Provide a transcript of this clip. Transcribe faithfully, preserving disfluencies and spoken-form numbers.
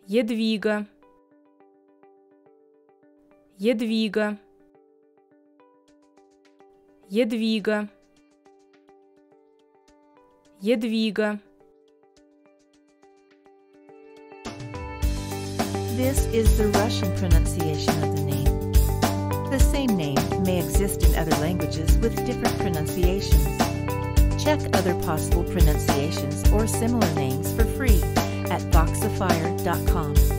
Едвига, Едвига, Едвига, Едвига. This is the Russian pronunciation of the name. The same name may exist in other languages with different pronunciations. Check other possible pronunciations or similar names for free at voxifier dot com.